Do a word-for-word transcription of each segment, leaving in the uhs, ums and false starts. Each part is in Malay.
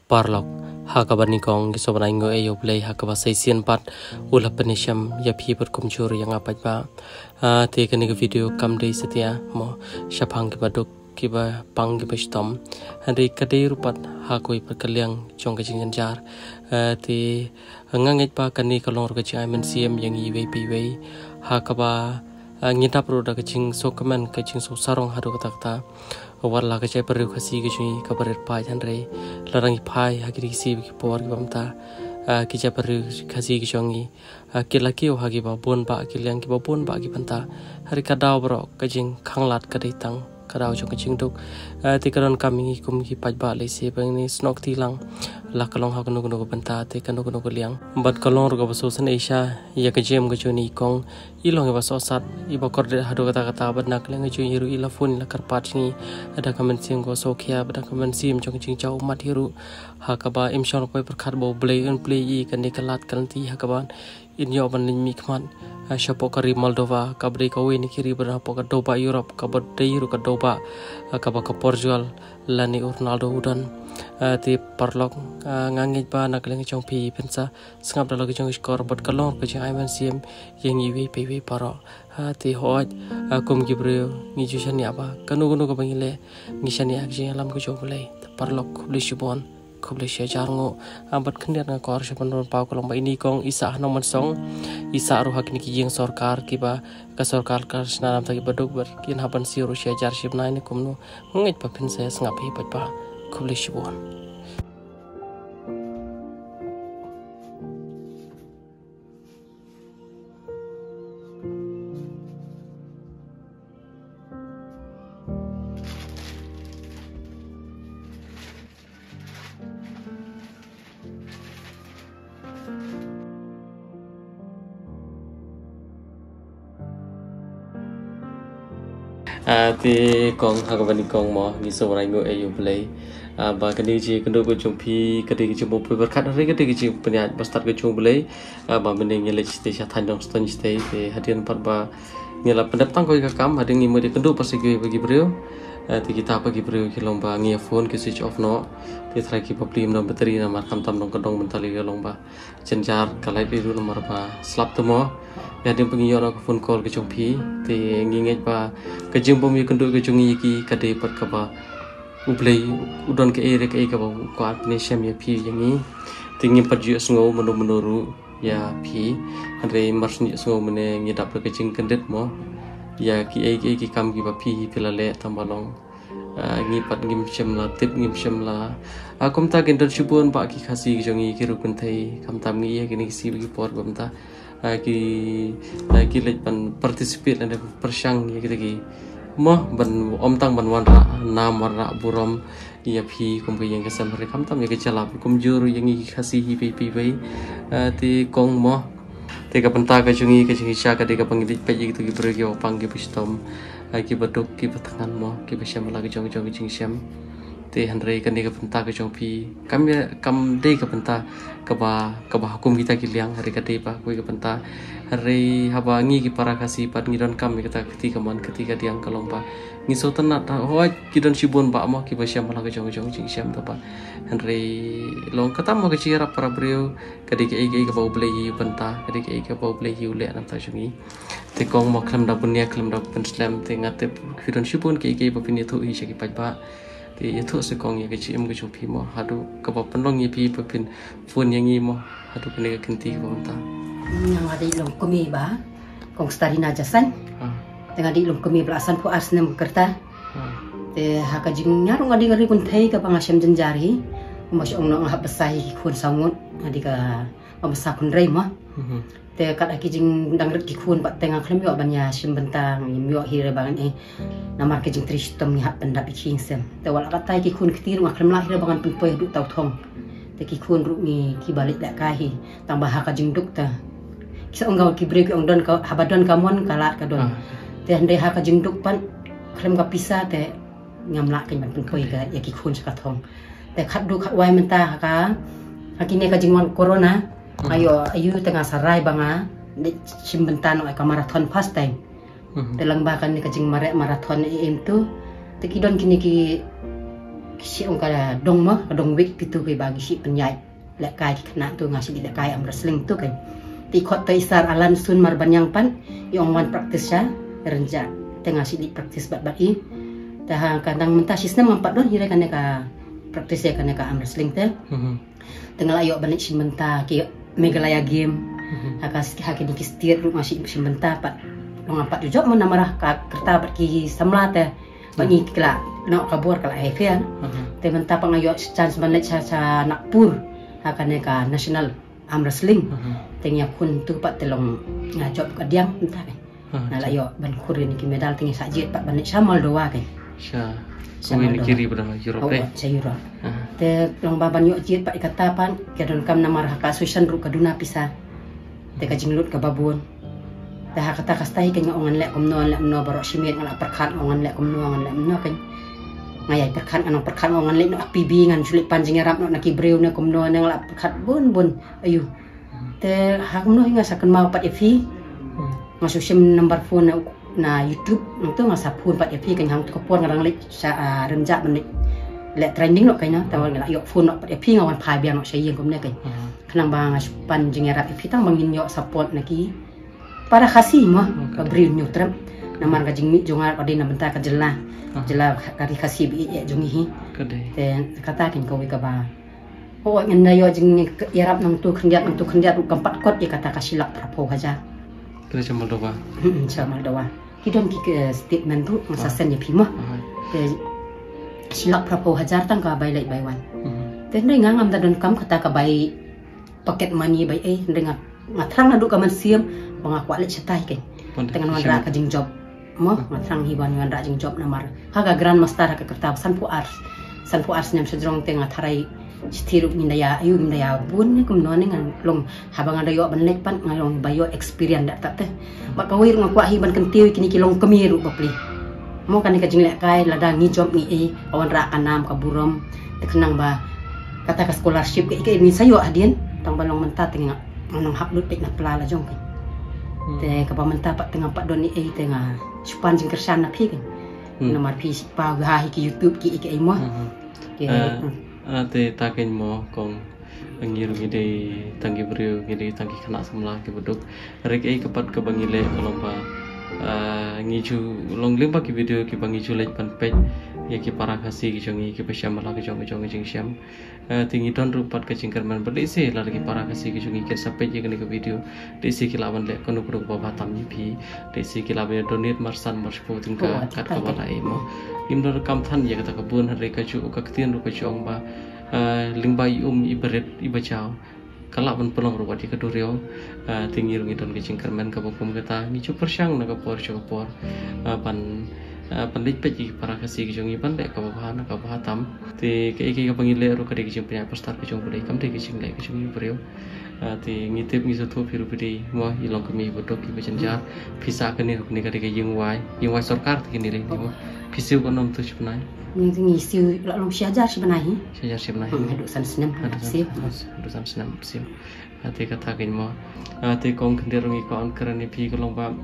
Parlok hakabani kong gisobra ingo eyo play hakaba saisian pat ula penisham ya pi berkumjur yang apa ba te kani video kam dei setia mo syapang ki baduk ki ba pang ki bestom hari kadai rupat hakoi perkaliang jong kajing jar te ngangit pa kani kalong ro kajing men siem yang i we pi we hakaba ngitap ro da kajing sokaman kajing so sarong hadu kata warla kacai perlu kasih kecuni kabaret pai handre larang pai hakiri si por bamta kicai perlu kasih kecungi kilaki oh hagi babon ba kilang ki babon ba ki panta hari kadau bro kajing khanglat kaditang kadau jong kajing duk tikaron kami kum ki paj ba le se bang ni snok tilang la kalong ha kono kono panta te kono kono liang bat kalong ro baso san asia ya kajem kecuni kong ilong ba so sat iba korde hadu kata kata bat nak leng kecuni hiru ila phone la karpat ni ada kamen sim go so khia ada kamen sim jong kajing chau mat hiru hakaba imshon koi perkhat bo play and play i kan kalat kan ti hakaban in yo ban mi khman shapo kari Moldova kabri ka wi ni kiri bra po ka doba Europe ka bodai ru ka doba ka ba ka Portugal lani Ronaldo udan ti parlok ngangit ba nak leng chong pi pensa sngap dalag chong skor bot kalong ka jai man sim yang i wi pe wi paro ti hoj kum gibreo ni ju shani aba kanu kanu ka bangile ni shani ak je lam ko chong le parlok khubli shibon khubli she jarngo ambat khniat nga kor shapan ron pau kolong ba ini kong isa no man song isa ru hak ni ki jeng sarkar ki ba ka sarkar ka snanam ta ki baduk ber kin hapan si ru she jar ship nai ni kumnu ngait pa pin se sngap hi pat pa khubli shibon ti kong hakabani kong mo ni so rai ngo ayo play ba kani ji kendo ko jumpi kadi ji mo per khat re kadi ji penya bastar ko chung play ba mene ngele ste sha than dong ston ste te hadian par ba ngela pendaptang ko ka kam hading ni mo de kendo pas ki bagi brio ti kita bagi brio ki lomba ngia phone ki switch off no ti thrai ki problem no bateri na mar kam tam dong kodong mentali ki lomba cenjar kalai di nomor ba slap to mo ya dia pengiyor aku phone call ke jumpi te nginget ba ke jumpo mi kendo ke jungi ki kade pat ka ba ublei udon ke ere ke ka ba ko atne syam ya pi yangi tingin pat ju sngo menu menuru ya pi andre marsni sngo mene ngidap ke jing kendet mo ya ki ai ki kam ki ba pi pilale tambalong ngi pat ngim syam la tip ngim syam la akom ta gendon shibon ba ki khasi jongi ki rukun thai kam tam ngi ya ki ni si bi por bam ta ki ki lek ban participate and persang ya kita ki mo ban om tang ban wan ra nam wan ra burom ya phi kum ke yang ke sam re kam tam ya ke chala kum juru yang i khasi hi pi pi bai ti kong mo te ka panta ka jungi ke jungi sha ka de ka pangit pe ji tu ki pro ki opang ki pistom ki baduk ki patangan mo ki besam la ke jong jong jing syam te handre kan de ka panta ka jong pi kam kam de ka panta ka ba ka ba hukum kita ki liang hari ka de pa koi ka panta hari haba ngi ki para kasi pat ngi don kam kita ketika man ketika diang kalompa ngi so tanat ho ki don sibon ba mo ki ba syam la ka jong jong jing syam ta pa handre long kata mo ka chira para brio ka de ka ai ka ba ble yi panta ka de ka ai ka ba ble yi le nam ta jungi te kong mo klam da bunya klam da pen slam te ngate ki don sibon ki ki ba pin thu hi shi ki pa ba ti itu sekong ya kecil em kecil pi mo hadu kapa penong ya pi pepin phone yang i mo hadu kene ka kenti ko ta yang ada ilong kami ba kong starina jasan tengah di ilong kami belasan pu asnem kerta te haka jing nyarung adi ngari kun thai ka pangasem jenjari mas ong nong ha besai kun sangut adi ka mabesa kun rei mo te kat aki jing dang ret ki kun pat tengah klem yo banya sim bentang yo hire bangan eh namar ke jing tristom ni hat pendap iking sem te wala katai ki kun ketir ma klem lahir bangan pempoy duk tau thong te ki kun ru ni ki balik dak kahi tambah haka jing duk ta kisa onggaw ki brek ong don ka habadon kamon kalat ka don te hande haka jing duk pan klem ka pisa te ngamla ke ban pempoy ka ya ki kun ka thong te khat du khat wai menta ka hakine ka jing wan corona ayo ayu tengah sarai banga di simbentan ay ka marathon fast time dalang bakan ni kajing mare marathon im tu tekidon kini ki si ông cả đông mà đông vịt thì tôi về bagi si penyai lek kai kena tu ngasih di lek kai am wrestling tu kan di kota Isar Alan Sun Marbanyang pan yang man praktis ya renja tengah si di praktis bat bat i dah kadang mentah sistem empat don hira kan ka praktis ya kan ka am wrestling teh tengah ayo balik si mentah ki Megalaya game hakas haki di kistir ru masih si mentah pat long empat jujok mana marah ka kerta bat ki samla teh bagi kala nak kabur kala hefian te mentah pangayo chance balik sa nak pur akan ka national am wrestling tengnya kun tu pat telong ngajop ka diam entah kan na layo ban kurin ki medal tinggi sajit pat balik samal doa kan sya kuwi kiri pada Europe oh sa Europe te long baban yo jit pat kata pan kedon kam na marah ka susan ru kaduna pisa te ka jinglut ka babon dah kata kastai kanya ongan lek komno lek no baro simit ngala perkat ongan lek komno ongan lek no kan ngayai perkat anong perkat ongan lek no akpibi ngan sulit panjing rap no nakibreu ne komno ne ngala perkat bun bun ayu te hak no hinga saken mau pat evi ngasu sim number phone na YouTube itu ngasa phone pat evi kan hang to pon ngarang lek sa remja menit lek trending no kayna tawal ngala yo phone no pat evi ngawan phai biang no sayeng komne kan kanang ba ngasu panjing rap evi tang mangin yo support naki para kasih mah kabri nyutram namar kajing mi jongar padi na benta ka jela jela kari kasih bi ya jongi te kata kin ko ka ba oh ngenda yo jing yarap nang tu khenjat nang tu khenjat kampat kot ya kata kasilak prapo haja kira jamal doa hmm jamal doa kidon ki statement tu masa sen ya pimah te silak prapo hajar tang ka bai lai bai wan te ndai ngam da don kam kata ka bai pocket money bai eh dengan ngatrang na du ka man siam mengaku alik cetai kan dengan wandra ka jing job mo matrang hiban wandra jing job namar haga grand master ka kerta sanpu ars sanpu ars nyam sejrong tengah tharai stiru mindaya ayu mindaya bun ni kum none ngan long habang ada yo banlek pan ngalong bayo experience dak tak teh bak kawir ngaku hiban kentiu kini kilong kemiru bapli mo kan ka jing lek kai lada ngi job ni e wandra kanam ka burom tekenang ba kata ka scholarship ke ke ni sayo adien tang balong mentat tengah nang haplut pek na plala jong kan te kapag manta pat tengah pat doni eh tengah supan jing kersan na pi kan nomor pi pa ga ki YouTube ki ke mo ke te taken mo kong ngiru gide tanggi brio gide tanggi kena semla ke beduk rek eh kapat ke bangile lomba ngiju long limba ki video ki bangiju lek pan page ya ki para kasih ki jongi ki pesyam la ki jongi jongi jing syam tinggi don rupat ke jingkerman berdisi lagi para kasih ki jongi ke sampai je ke video desi ki lawan lek kono pro ba batam ni pi desi ki lawan donate marsan marspo tingka kat ka bala imo imdor kam than ya kata kebun hari ka ju ka ktien ru ka jong ba lingba um ibret ibacau kalak pun pelong rupa di keduriau tinggi rungi don ke jingkerman ka bokum kata ni cu persyang na ka por cu por pan pandit peci para kasih kijungi pandai kau bahan kau bahatam ti kei kau pangile ru kadek kijung punya postar kijung boleh kam ti kijung lek kijung beriau ti ngitip ngisatu piru bidi mo ilong kami bodok ki becenjar bisa kene kene kadek kijung wai yung wai sarkar ti kini lek mo kisiu konom tu sebenai ni ngisiu lalu syajar sebenai syajar sebenai haduk san senam haduk siu haduk san senam siu ti kata kin mo ti kong kendir rungi ko angkeran ni pi kolong ba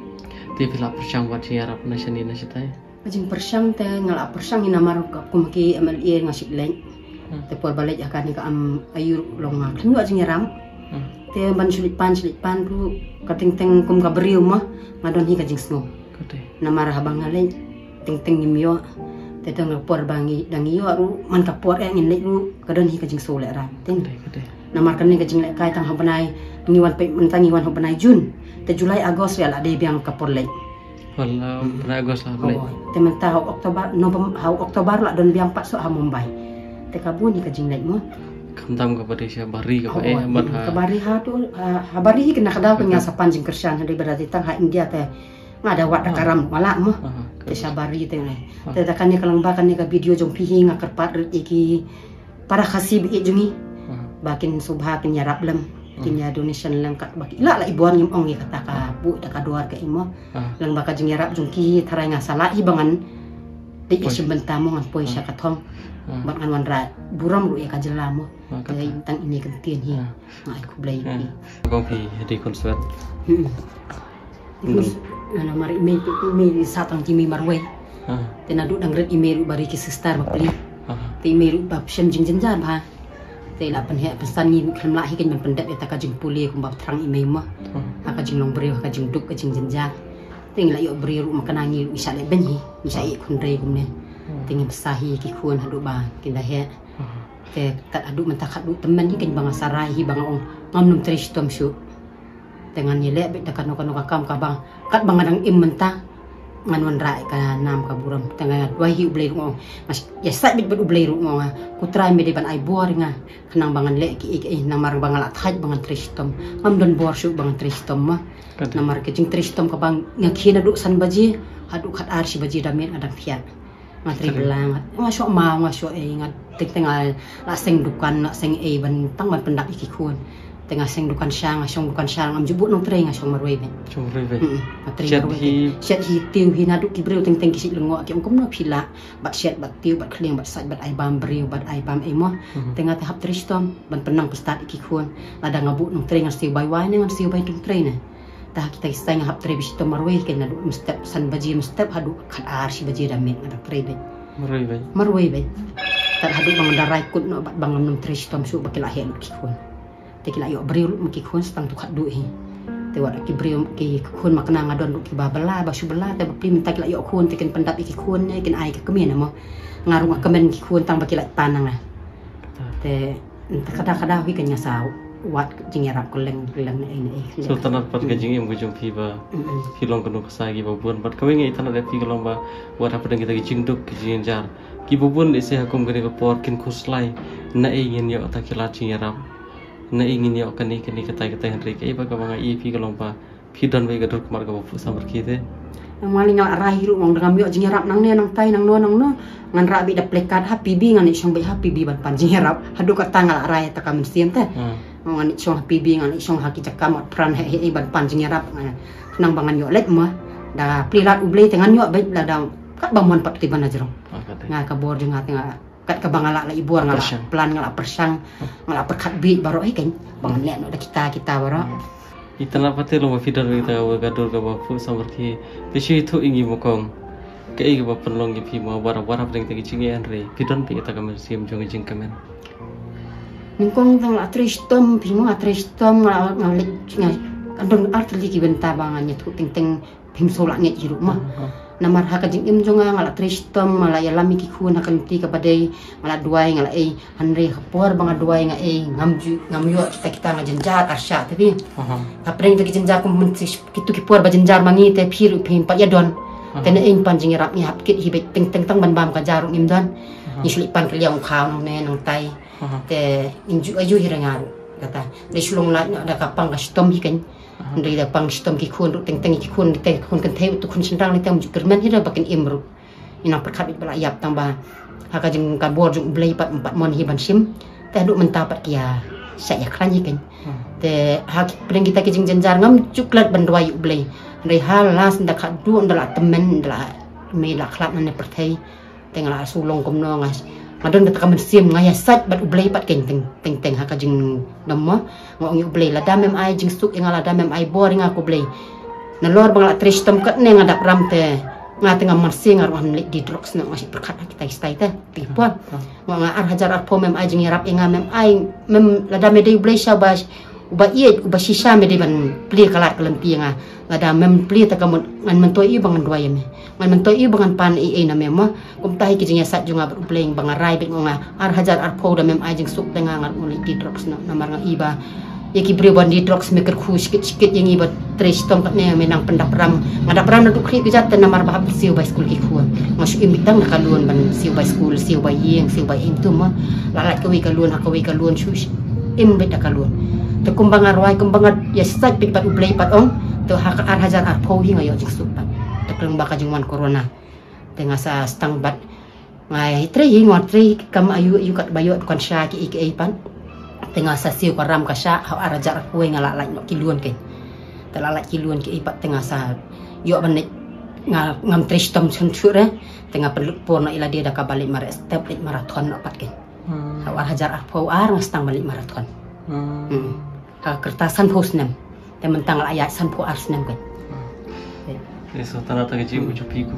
ti pila persyang wat hiarap na syani na sitai ajing persyang te ngala persyang ina maruk ka kumaki amal ier ngasih leng te por balik akan ka am ayur longa kan yo ajing yaram te ban sulit pan sulit pan ru kating teng kum ka beriu mah ngadon hi ka jing sno kate na marah bang ngaleng ting ting nimyo te teng por bangi dangi yo ru man ka por e ngin lek ru kadon hi ka jing so le ra ting kate na mar kan ni ka jing lek kai tang habanai ngiwan pe mentangi wan habanai jun te Julai Agos ya la de biang kapor lek wala pada Agos lah lek te mentah Oktober November hau Oktober la don biang pat so ha Mumbai te kabun ni ka jing lek mo kamtam ka pada sia bari ka eh mat ha kabari ha tu ha bari kena kada punya sapan jing kersan dari berarti tang ha India te ngada wat karam wala mo te sabari te ne te takan ni kalang bakan ni ka video jong pihi nga kerpat iki para kasih bi jungi bakin subha kin yarap lem kinya donation lang kat baki la la ibuan ngim ong kata ka bu da ka duar ka imo lang baka jing yarap jungki tarai nga sala ibangan di isi bentamo ngan poi sya katong bak ngan wanra buram ru ya ka jelamo kay tang ini kentien hi ngai ku blai hi kong pi di konsert terus ana mari email email satang kimi marwe tenadu dang red email bari ki sister bapli ti meru bab shem jing jenjar ba te la pen he pesan ni kham la hi kan man pendat ta ka jing puli kum bab terang ime ma ha ka jing long bri ha ka jing duk ka jing jenjar ting la yo bri ru makanangi isa le ben hi isa i kun re kum ne ting besahi ki khun hadu ba kin da he te kat adu man ta khadu temen hi kan bang sarai hi bang ong ngam num trish tom shu dengan ni le bet kan kan kam ka bang kat bang adang im mentah ngan wan rai ka nam ka buram tengah dua hi ublei ru mas ya sat bit bit ublei ru ngong ku try me de ban ai bor nga kenang bangan le ki ki nang mar bangal athaj bangan tristom am don bor shu bangan tristom ma namar ke jing tristom ka bang ngakhina du san baji hadu khat ar si baji damet adang fiat ngatri belang nga sho ma nga sho e ngat tik tengal la seng dukan la seng e ban tang ban pendak iki khun tengah seng dukan syang asong dukan syang am jubut nong treng asong marwei ben chung rei ve matri marwei set hi tiu hi nadu ki breu teng teng ki sik lengo ki om kom no phila bat set bat tiu bat kleng bat sat bat ai bam breu bat ai bam emo tengah tahap tristom ban penang pestat iki khun ada ngabut nong treng astiu bai wai nang astiu bai tung treng na tah kita istang hap tre bisito marwei ken nadu mestep san baji mestep hadu khat ar si baji damet ada tre ben marwei ve marwei ben tar hadu bang darai kut no bat bang nong tristom su bakila he ki khun te kila yo brio mki khun stang tu khadu hi te wa ki brio ki khun makna ngadon ki babala ba subala te bapli minta kila yo khun te ken pendat ki khun ne ken ai ka kemen mo ngarung kemen ki khun tang ba kila panang te kada-kada wi ken nyasau wat jing yarap koleng koleng ne ne so tanat pat ka jing em ko jong phi ba phi long kono kasa gi ba bun bat kawing ngai tanat phi kolong ba wa ra padang kita ki jing duk ki jing jar ki bubun ise hakum gane ko por kin khuslai na e ngin yo ta kila jing yarap na ingin yo kani kani kata kata Henry kai ba ka banga i pi kalong pa pi don we gadur kumar ka fu samar ki te ang mali nga arahi ru mong dangam yo jing rap nang ne nang tai nang no nang no ngan ra bi da plekat happy bi ngan isong bi happy bi ban pan jing rap hadu ka tangal arai ta kam siem te ngan isong happy bi ngan isong haki jakam pran he he ban pan jing rap nang bangan yo let ma da plirat ublei tengan yo ba da da kat bamon pat ti ban ajrong nga ka bor jing nga kat ka bangala la ibuar ngala plan ngala persang ngala perkat bi baro ai kan bangan le no da kita kita baro itana pate lo fidar kita wa gadur ka bapu samar ki peshi thu ingi mokong ke ai ka penlong ki phi ma bara bara pring te ki chingi anre fidon pi ta ka mer sim jong jing kamen ningkong tang la tristom phi ma tristom ngala ngalik ngai andong artli ki benta bangan thu ting ting phim solak nge jiru ma namar haka jing im jonga ngala tristom mala ya lami ki khuna kan ti ka badai mala duai ngala e hanre khapor banga duai nga e ngamju ngamyo kita kita nga jenjar arsya tapi ta preng ki jenjar kum mentis kitu ki por ba jenjar mangi te phir phim pa ya don tene ing panjing rap ni hap kit hi be teng teng tang ban bam ka jarum im don ni sli pan ka liang khaw nang ne nang tai te inju aju hirangaru kata de sulong la da ka pang ka stom hi kan dari da pang stom ki khun teng teng ki khun te khun kan theu tu khun sendang ni tem kermen hira bakin imru ina perkhat bala yap tang ba haka jing ka bor jung blei pat empat mon hi ban sim te du mentapat kia sa ya kran hi kan te hak preng kita ki jing jenjar ngam cuklat ban dwai blei rei hal las nda khat du ndala temen ndala me la khlap ne perthei tengala sulong komno ngas ngadon da kamen sim ngaya sat bat ublei pat keng teng teng teng haka jing namma ngong ublei la damem ai jing suk ngala damem ai boring aku blei na lor bangla tristom kat ne ngadap ramte nga tengah marsing ar wan di drugs na masih perkat kita istai te tipon ngong ar hajar ar po mem ai jing yarap inga mem ai mem la dame de ublei shabas uba iet uba shisha me de ban pli kalat kelempi nga la da mem pli ta kamun ngan mentoi bangan dua yeme ngan mentoi bangan pan i na mema kum tahi ki jing sat junga ublei bangarai be ngonga ar hajar ar po da mem ai jing suk tengah ngat ngoli di drugs na namar nga iba yaki beriban di drugs maker khu sikit-sikit yang iba tristom kat ne menang pendak ram ngadap ram duk khri bijat namar bahab siu bai school ki khu ngasu imitang nakaluan ban siu bai school siu bai yeng siu bai im tu ma lalat kawi kaluan hakawi kaluan shush im bet kaluan te kumbang arwai kumbang ya sat pit pat ublei pat ong te hak ar hajar ar po hi ngayo jing supat te keleng baka jingwan corona te ngasa stang bat ngai tre hi ngot tre kam ayu ayu kat bayo kan sha ki iki pan tengah sasiu karam kasha hau arajar kuwe ngala lai no kiluan ke telala kiluan ke ipat tengah sa yo banik ngam tristom centure tengah peluk porno ila dia dak balik mara step lik marathon no pat ke hau arajar arpo ar ngastang balik marathon hmm ka kertasan hosnem te mentang ayat san po arsnem ke eso tanata ke jibu chupi kumtahi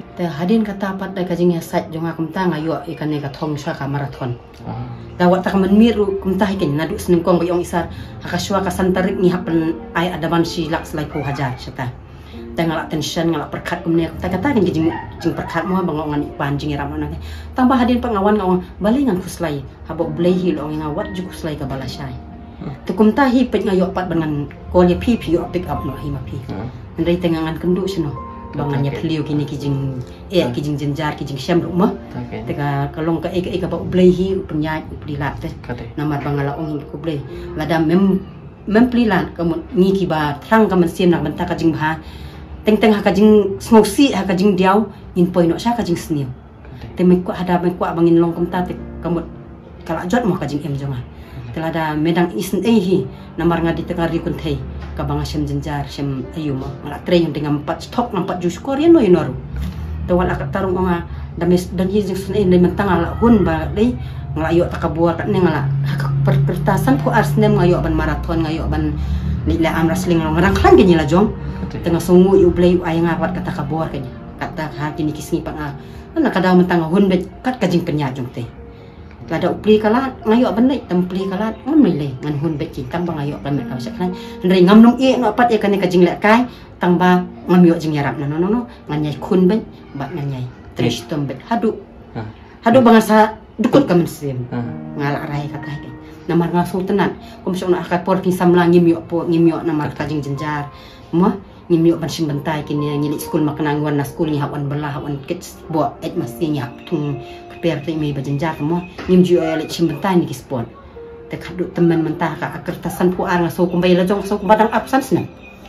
แต่หาดินกระตาปัดได้กระจิงเฮสัยจงอาคุมตาอายุอีกันในกระทงชาคามาราธอนแต่ว่าถ้ามันมีรู้คุมตาให้กันนัดสนึงกองไปองอิสารหากชัวกัสันตริกนี่ฮับเป็นไออัดบันชีลักสไลโพhajarใช่ไหมแต่งาละ tension งาละperkat kumnyaแต่กระตากันจริงจริง perkat มั่วบางองอันอีกปานจริงramah nanti tambah hadin pengawan ngawang balik ngan kuslai habok beli long ngawat juk kuslai ke balasai tu kumta hi pet ngayo pat dengan kolya pi pi yo pick up no hi ma pi ndai tengangan kendu sino bangannya beliau kini kijing eh kijing jenjar kijing syam rumah teka kalong ka eka eka bak beli hi penyai uplilat teh namar bangala ong hi ku beli lada mem mem plilat kamu ngiki ba trang kaman sim nak benta kajing ba teng teng ha kajing smoksi ha kajing diau in poi no sha kajing sniu te me ku ada me ku bangin long kumta te kamu kala jot mo kajing em jonga telada medang isen eh hi namar ngadi tengah rikun thei kabang syam jenjar syam ayuma ngala train dengan empat stok empat jus korean no inoru tawal akat tarung nga dames dan yizing sun eh mentang ala hun ba dei ngala yo takabuar kat ne ngala perkertasan ku arsnem ngayo ban marathon ngayo ban lila am wrestling ngarang klan gini la jong tengah sungu yu play ay ngawat kata kabuar kanya kata ha kini kisni pa nga ana kadaw mentang hun bet kat kajing penya jong te lada upli kalat ngayo bandai templi kalat ngamai le ngan hun bet kin tambang ngayo ban mereka saklan ndai ngam nong e no pat e kan ka jing le kai tangba ngam yo jing yarap no no no ngan nyai kun ben bat ngan nyai trish tom bet hadu hadu bangasa dukut ka mensim ngala rai kata ke namar ngaso tenan kom sok nak akat por kin samlang ngim yo po ngim yo namar ka jing jenjar mo ngim yo ban sim bentai kin nyili skul makanang wan na skul nya wan belah wan kids bo et masti nya tung perti mi berjenjar kamu nyim ju ay lik simbentai ni kispon te khadu teman mentah ka kertasan puar ngaso kumbay la jong so badang absence na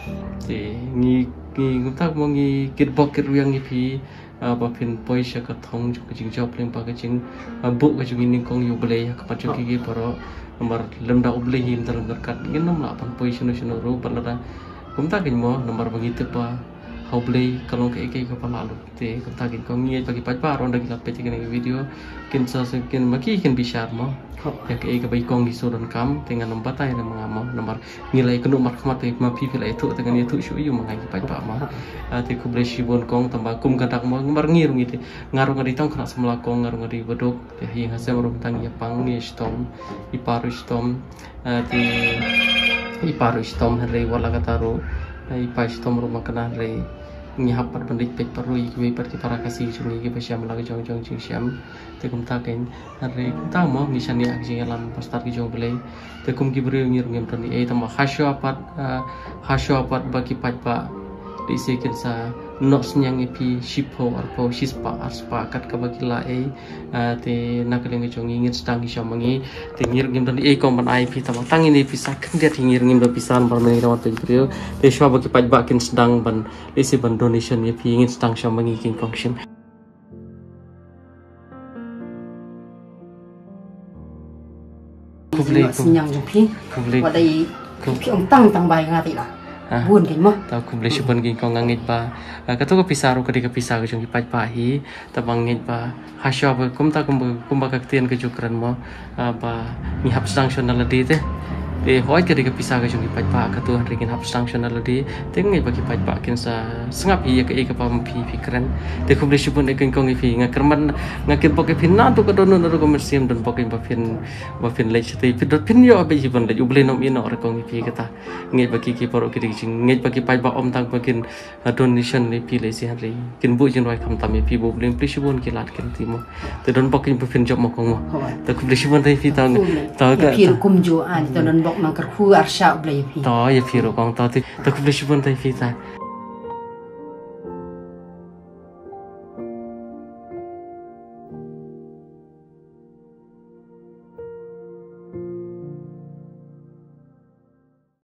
ti ngi ngi ngta mo ngi kit bok kit yang ngi pi ba pin poi sha ka thong ju ka jing job leng pa ka jing bu ka jing ni kong yu blei ka pa ju ki ki paro nomor lem da blei him dalam berkat ngin nom la pan poi sunu sunu ru pan la kumta kin mo nomor bagi te pa hau beli kalau ke ke kepala lu te kata kin kau ngi bagi pat pa ronda kita peti kin video kin sa kin maki kin bishar mo ya ke ke bai kong di sodan kam dengan nomor tai na mga mo nomor nilai kenu mat khmat te ma pi pila itu dengan itu shu yu mangai pat pa ma te ku beli shibon kong tambah kum kadak mo nomor ngir ngi te ngaru ngadi tong kena semla kong ngaru ngadi bedok te hi hasem rum tang ya pang ni stom iparu stom te iparu stom hari wala kataru ipai stom rumah kena hari ngihap par bandik pek parui kui par ki para kasih cumi ki pasyam lagi jong jong jing syam te kum ta ken hari ta mo nisani ak jing alam pastar ki jong belai te kum ki bri ngir ngem tani e tama hasyo apat hasyo apat bagi pat pa di sekin sa nos nyang epi shipo arpo shispa arspa kat ka bagi la e te nakaleng jong ngin stang syam mangi te ngir ngem tani e kom ban ai pi tama tangin e pisa kan dia ngir ngem do pisan par mengi rawat te bri te shwa bagi pat ba kin sedang ban isi ban donation ya pi ngin stang syam mangi kin kong syam kubli sinyang jong pi kubli wadai pi ong tang tang bai ngati la bun kin mo tau kubli syuban kin kong ngit pa kato ko pisaru ka di ka pisar ko jong pat pa hi tabang ngit pa hasya ba kum ta kum kum ba kaktian ke jukran mo ba ni hap stang shonal di te te hoi ke di ka pisar ko jong pat pa ka tu hari kin hap stang shonal di te ngai ba ki pat pa kin sa sengap hi ka e ka pa pi fikran te kubli syuban e kin kong i fi ngakerman ngakin pok pin na tu ka don no ko mersiam don pok ba fin ba fin le te pi dot pin yo ba jiban le ubli nom ino re kong i fi kata ngai ba ki ki poro ki di jing ngai ba ki pat ba om tang ba kin donation le pi le si hari kin bu jin roi kham tam pi bu blim pli syuban ki lat kin ti mo te don pok kin ba fin job mo kong mo te kubli syuban te fi ta ta ka pi kum jo an te don bok mang kar khu arsha blai pi to ye pi ro kong ta te kubli syuban te fi ta